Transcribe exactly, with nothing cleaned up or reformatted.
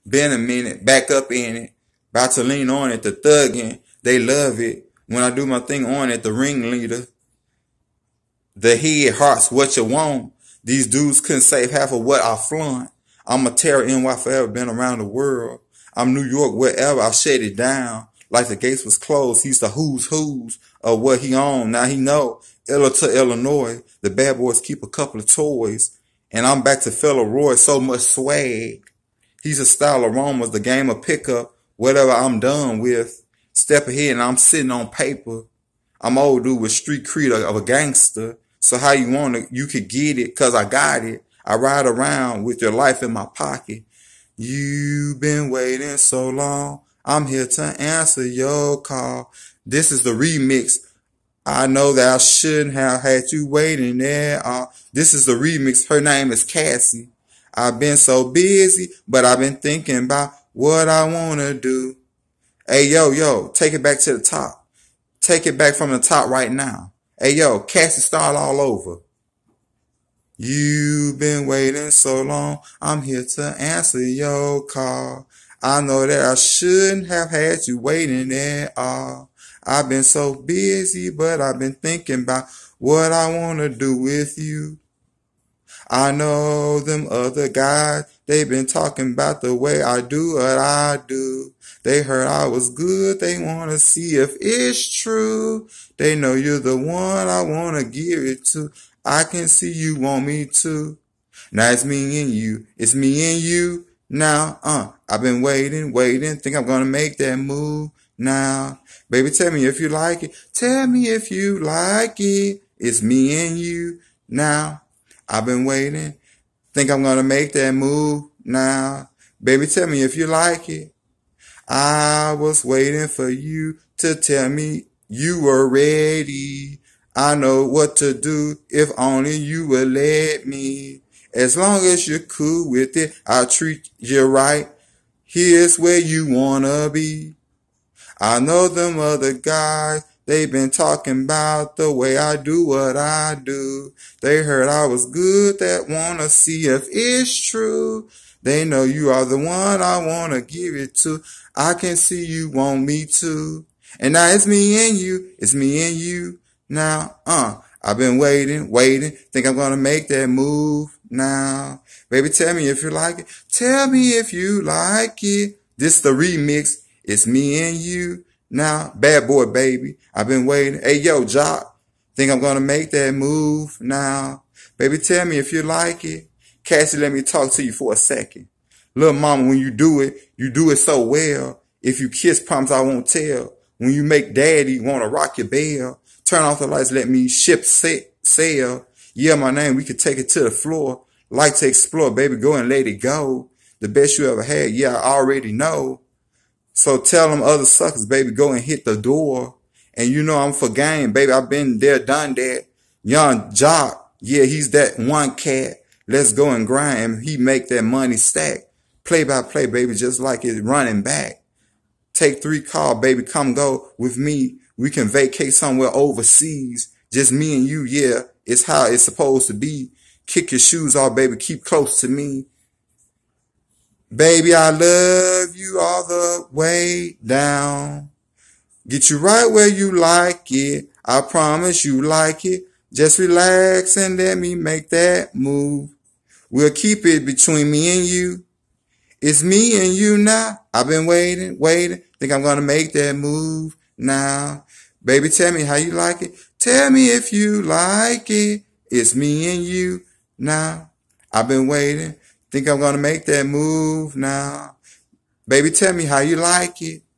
Been a minute, back up in it. About to lean on it, the thuggin'. They love it. When I do my thing on it, the ringleader. The head, hearts, what you want. These dudes couldn't save half of what I flaunt. I'm a terror N Y forever, been around the world. I'm New York, wherever, I shut it down. Like the gates was closed, he's the who's who's of what he own. Now he know, Illa to Illinois, the bad boys keep a couple of toys. And I'm back to Fellow Roy, so much swag. He's a style aromas, the game of pickup, whatever I'm done with. Step ahead and I'm sitting on paper. I'm old dude with street creed of a gangster. So how you want it, you could get it, cause I got it. I ride around with your life in my pocket. You've been waiting so long. I'm here to answer your call. This is the remix. I know that I shouldn't have had you waiting there. Uh, this is the remix. Her name is Cassie. I've been so busy, but I've been thinking about what I want to do. Hey, yo, yo, take it back to the top. Take it back from the top right now. Hey, yo, Cassie, start all over. You've been waiting so long. I'm here to answer your call. I know that I shouldn't have had you waiting at all. I've been so busy, but I've been thinking about what I want to do with you. I know them other guys, they've been talking about the way I do what I do. They heard I was good, they want to see if it's true. They know you're the one I want to give it to. I can see you want me to. Now it's me and you, it's me and you. Now, uh, I've been waiting, waiting, think I'm gonna make that move now. Baby, tell me if you like it. Tell me if you like it. It's me and you now. I've been waiting, think I'm gonna make that move now. Baby, tell me if you like it. I was waiting for you to tell me you were ready. I know what to do if only you will let me. As long as you're cool with it, I'll treat you right. Here's where you wanna be. I know them other guys, they've been talking about the way I do what I do. They heard I was good, that wanna see if it's true. They know you are the one I wanna give it to. I can see you want me to. And now it's me and you, it's me and you. Now, uh, I've been waiting, waiting, think I'm gonna make that move now. Baby, tell me if you like it. Tell me if you like it. This the remix. It's me and you now. Bad boy, baby. I've been waiting. Hey, yo, Jock. Think I'm gonna make that move now. Baby, tell me if you like it. Cassie, let me talk to you for a second. Little mama, when you do it, you do it so well. If you kiss, promise I won't tell. When you make daddy wanna rock your bell. Turn off the lights, let me ship set, sail. Yeah, my name, we could take it to the floor. Like to explore, baby, go and let it go. The best you ever had, yeah, I already know. So tell them other suckers, baby, go and hit the door. And you know I'm for game, baby, I've been there, done that. Young Jock, yeah, he's that one cat. Let's go and grind and he make that money stack. Play by play, baby, just like it's running back. Take three call, baby, come go with me. We can vacate somewhere overseas. Just me and you, yeah, it's how it's supposed to be. Kick your shoes off, baby, keep close to me. Baby, I love you all the way down. Get you right where you like it. I promise you like it. Just relax and let me make that move. We'll keep it between me and you. It's me and you now. I've been waiting, waiting. Think I'm gonna make that move now. Baby, tell me how you like it. Tell me if you like it. It's me and you now. I've been waiting. Think I'm gonna make that move now. Baby, tell me how you like it.